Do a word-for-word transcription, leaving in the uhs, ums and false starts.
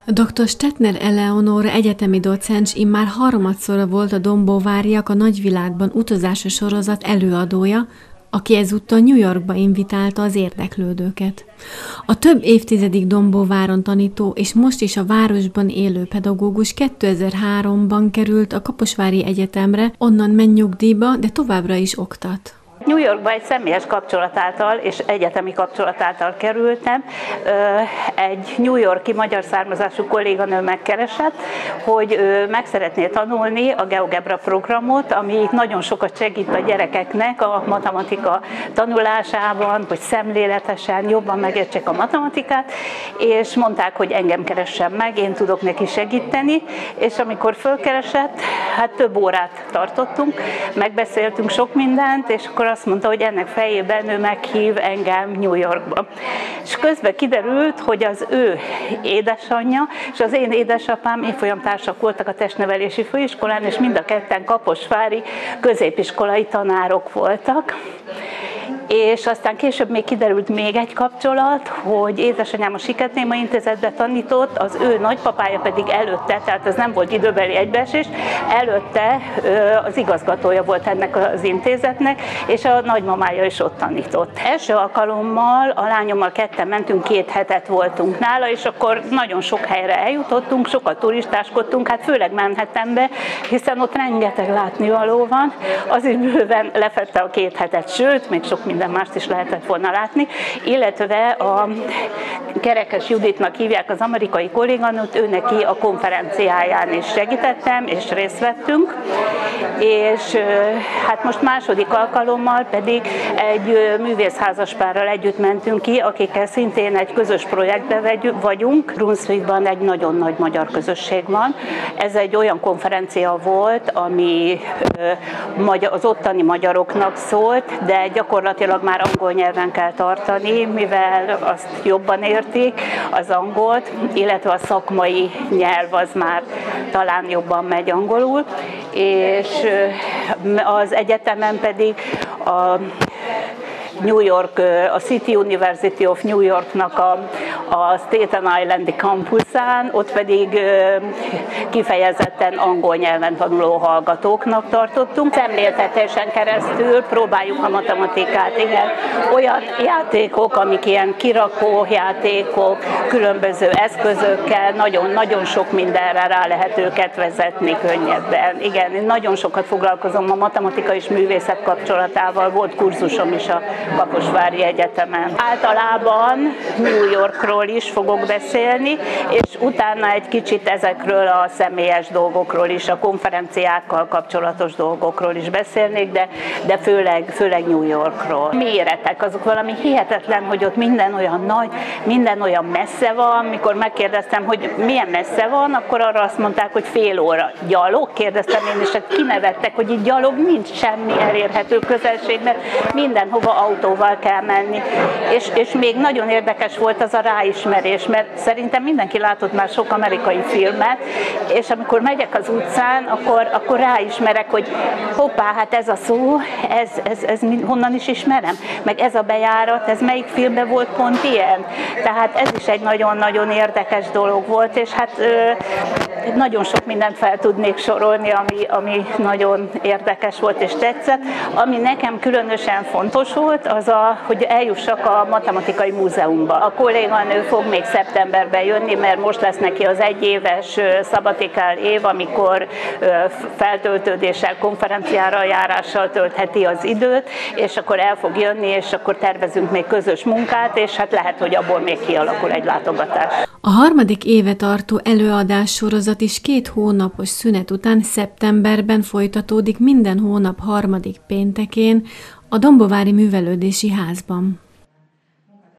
doktor Stettner Eleonóra egyetemi docens immár harmadszor volt a Dombóváriak a nagyvilágban utazása sorozat előadója, aki ezúttal New Yorkba invitálta az érdeklődőket. A több évtizedig Dombóváron tanító és most is a városban élő pedagógus kétezer-háromban került a Kaposvári Egyetemre, onnan ment nyugdíjba, de továbbra is oktat. New Yorkba egy személyes kapcsolat által és egyetemi kapcsolat által kerültem. Egy New York-i magyar származású kolléganő megkeresett, hogy meg szeretné tanulni a GeoGebra programot, ami nagyon sokat segít a gyerekeknek a matematika tanulásában, hogy szemléletesen jobban megértsék a matematikát, és mondták, hogy engem keressen meg, én tudok neki segíteni, és amikor fölkeresett, hát több órát tartottunk, megbeszéltünk sok mindent, és akkor azt mondta, hogy ennek fejében ő meghív engem New Yorkba. És közben kiderült, hogy az ő édesanyja és az én édesapám évfolyamtársak voltak a testnevelési főiskolán, és mind a ketten kaposvári középiskolai tanárok voltak. És aztán később még kiderült még egy kapcsolat, hogy édesanyám a Siketnéma Intézetbe tanított, az ő nagypapája pedig előtte, tehát ez nem volt időbeli egybeesés, előtte az igazgatója volt ennek az intézetnek, és a nagymamája is ott tanított. Első alkalommal a lányommal ketten mentünk, két hetet voltunk nála, és akkor nagyon sok helyre eljutottunk, sokat turistáskodtunk, hát főleg Manhattanbe, hiszen ott rengeteg látnivaló van, az is bőven lefette a két hetet, sőt, még sok minden mást is lehetett volna látni, illetve a Kerekes Juditnak hívják az amerikai kolléganőt, ő neki a konferenciáján is segítettem, és részt vettünk, és hát most második alkalommal pedig egy művészházaspárral együtt mentünk ki, akikkel szintén egy közös projektben vagyunk. Brunswickban egy nagyon nagy magyar közösség van. Ez egy olyan konferencia volt, ami az ottani magyaroknak szólt, de gyakorlatilag már angol nyelven kell tartani, mivel azt jobban értik, az angolt, illetve a szakmai nyelv az már talán jobban megy angolul, és az egyetemen pedig a New York, a City University of New Yorknak a, a Staten Islandi campusán, ott pedig kifejezetten angol nyelven tanuló hallgatóknak tartottunk. Szemléltetésen keresztül próbáljuk a matematikát, igen, olyan játékok, amik ilyen kirakó játékok, különböző eszközökkel, nagyon-nagyon sok mindenre rá lehet őket vezetni könnyebben. Igen, én nagyon sokat foglalkozom a matematika és művészet kapcsolatával, volt kurzusom is a Kaposvári Egyetemen. Általában New Yorkról is fogok beszélni, és utána egy kicsit ezekről a személyes dolgokról is, a konferenciákkal kapcsolatos dolgokról is beszélnék, de, de főleg, főleg New Yorkról. Méretek, azok valami hihetetlen, hogy ott minden olyan nagy, minden olyan messze van. Mikor megkérdeztem, hogy milyen messze van, akkor arra azt mondták, hogy fél óra. Gyalog? Kérdeztem én, és hát kinevettek, hogy itt gyalog nincs semmi elérhető közelség, mert mindenhova autóval kell menni. És, és még nagyon érdekes volt az a ráismerés, mert szerintem mindenki látott már sok amerikai filmet, és amikor megyek az utcán, akkor, akkor ráismerek, hogy hoppá, hát ez a szó, ez, ez, ez honnan is ismerem, meg ez a bejárat, ez melyik filmben volt pont ilyen. Tehát ez is egy nagyon-nagyon érdekes dolog volt, és hát ö, nagyon sok mindent fel tudnék sorolni, ami, ami nagyon érdekes volt és tetszett. Ami nekem különösen fontos volt, az a, hogy eljussak a Matematikai Múzeumba. A kolléganő fog még szeptemberben jönni, mert most lesz neki az egyéves szabatikál év, amikor feltöltődéssel, konferenciára járással töltheti az időt, és akkor el fog jönni, és akkor tervezünk még közös munkát, és hát lehet, hogy abból még kialakul egy látogatás. A harmadik éve tartó előadás sorozat is két hónapos szünet után szeptemberben folytatódik minden hónap harmadik péntekén a Dombóvári Művelődési Házban.